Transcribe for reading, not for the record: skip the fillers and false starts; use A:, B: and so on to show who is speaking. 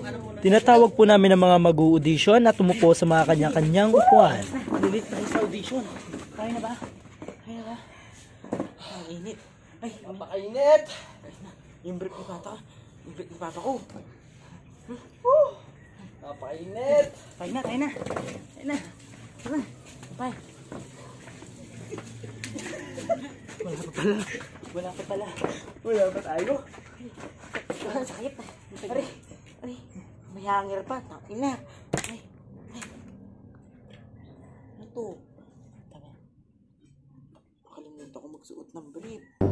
A: Tinatawag po namin ang mga mag-audition at umupo sa mga kanya-kanyang upuan.
B: Lilit tayo sa audition. Kaya na ba? Kaya na ba? Ang init. Ay, napakainit. Yung brief ni Papa. Yung brief ni Papa ko. Napakainit. Kaya na, kaya na. Kaya na. Tara. Pay. Wala pa pala. Wala pa pala. Wala pa tayo. Sakit na. Aray. Aray. May hangir pa. Ina. Ay. Ay. Ano to? Tama. Nakalimutan ko magsuot ng brief.